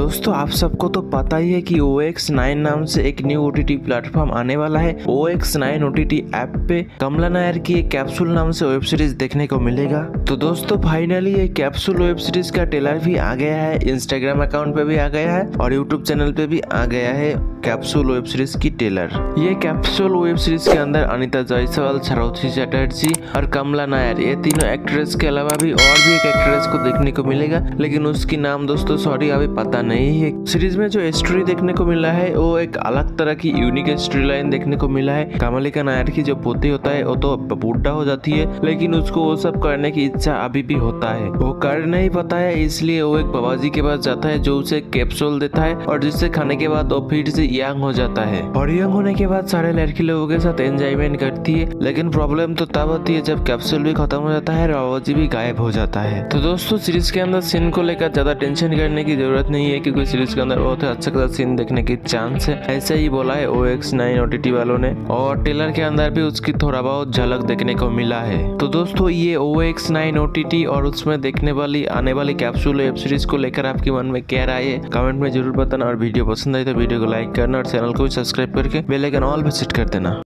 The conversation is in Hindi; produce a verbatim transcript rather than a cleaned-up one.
दोस्तों आप सबको तो पता ही है कि ओ एक्स नाइन नाम से एक न्यू ओटीटी प्लेटफॉर्म आने वाला है। O X nine OTT app पे कमला नायर की एक कैप्सूल नाम से वेब सीरीज देखने को मिलेगा। तो दोस्तों फाइनली ये कैप्सूल वेब सीरीज का ट्रेलर भी आ गया है, इंस्टाग्राम अकाउंट पे भी आ गया है और यूट्यूब चैनल पे भी आ गया है कैप्सूल वेब सीरीज की ट्रेलर। ये कैप्सूल वेब सीरीज के अंदर अनीता जायसवाल, सारोथी चटर्जी और कमला नायर ये तीनों एक्ट्रेस के अलावा भी और भी एक एक्ट्रेस को देखने को मिलेगा, लेकिन उसकी नाम दोस्तों सॉरी अभी पता नहीं है। सीरीज में जो स्टोरी देखने को मिला है वो एक अलग तरह की यूनिक स्टोरी लाइन देखने को मिला है। कमलिका नायर की जो पोती होता है वो तो बूढ़ा हो जाती है, लेकिन उसको वो सब करने की इच्छा अभी भी होता है। वो कर नहीं पाता है, इसलिए वो एक बाबाजी के पास जाता है जो उसे कैप्सूल देता है और जिससे खाने के बाद वो फिर से यंग हो जाता है। और यंग होने के बाद सारे लड़की लोगों के साथ एंजॉयमेंट करती है, लेकिन प्रॉब्लम तो तब होती है जब कैप्सूल भी खत्म हो जाता है और बाबाजी भी गायब हो जाता है। तो दोस्तों सीरीज के अंदर सीन को लेकर ज्यादा टेंशन करने की जरूरत नहीं है, क्योंकि सीरीज के अंदर बहुत अच्छा खासा सीन देखने की चांस है, ऐसा ही बोला है ओ एक्स नाइन ओटीटी वालों ने। और ट्रेलर के अंदर भी उसकी थोड़ा बहुत झलक देखने को मिला है। तो दोस्तों ये ओ एक्स नाइन ओटीटी और उसमें देखने वाली आने वाली कैप्सूल वेब सीरीज को लेकर आपके मन में क्या राय है कमेंट में जरूर बताना। और वीडियो पसंद आई तो वीडियो को लाइक करना और चैनल को भी सब्सक्राइब करके बेल आइकन ऑल पे सेट कर देना।